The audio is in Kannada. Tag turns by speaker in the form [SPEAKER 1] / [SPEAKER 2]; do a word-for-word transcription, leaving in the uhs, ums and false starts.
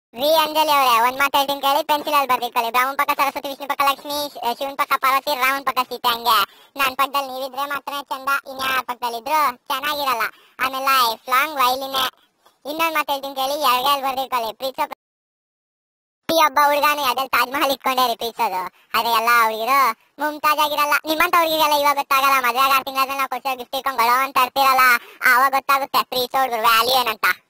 [SPEAKER 1] ವಿ ಅಂಜಲಿ ಅವರೇ ಒಂದ್ ಮಾತು ಹೇಳ್ತೀನಿ ಕೇಳಿ, ಪೆನ್ಸಿಲ್ ಅಲ್ಲಿ ಬರ್ದಿಟ್ಕೊಳ್ಳಿ. ಬ್ರಾಹ್ಮಣ ಪಕ್ಕ ಸರಸ್ವತಿ, ವಿಷ್ಣು ಪಕ್ಕ ಲಕ್ಷ್ಮಿ, ಶಿವನ್ ಪಕ್ಕ ಪಾರ್ವತಿ, ರಾಮನ್ ಪಕ್ಕ ಸೀತೆ. ಹಂಗೆ ನಾನ್ ಪಕ್ಕದಲ್ಲಿ ನೀವಿದ್ರೆ ಮಾತ್ರ ಚಂದ, ಇನ್ಯಾರ ಪಕ್ಕದಲ್ಲಿ ಇದ್ರು ಚೆನ್ನಾಗಿರಲ್ಲ. ಆಮೇಲೆ ಲೈಫ್ ಲಾಂಗ್ ವೈಲಿನೇ. ಇನ್ನೊಂದ್ ಮಾತು ಹೇಳ್ತೀನಿ ಕೇಳಿ, ಎಳ್ಗೆಲ್ ಬರ್ದಿಟ್ಕೊಳ್ಳಿ. ಪ್ರೀತಿಸೋ ಒಬ್ಬ ಹುಡುಗಾನು ಯಾವ್ದಾದ್ರು ತಾಜ್ ಮಹಲ್ ಇಟ್ಕೊಂಡೇ ರೀ ಪ್ರೀತಿಸೋದು. ಆದ್ರೆ ಎಲ್ಲಾ ಹುಡುಗಿರು ಮುಮ್ತಾಜ್ ಆಗಿರಲ್ಲ. ನಿಮ್ಮಂತ ಹುಡುಗಿಗೆಲ್ಲ ಇವಾಗ ಗೊತ್ತಾಗಲ್ಲ. ಮದ್ವೆಗೆ ಆರು ತಿಂಗಳಾದ್ಮೇಲೆ ನಾವು ಕೊಡ್ಸೋ ಗಿಫ್ಟ್ ಇಟ್ಕೊಂಡು ಅಂತ ಇರ್ತಿರಲ್ಲ, ಆವಾಗ ಗೊತ್ತಾಗುತ್ತೆ ಪ್ರೀತಿಸೋ ಹುಡುಗರು ವ್ಯಾಲ್ಯೂ ಏನಂತ.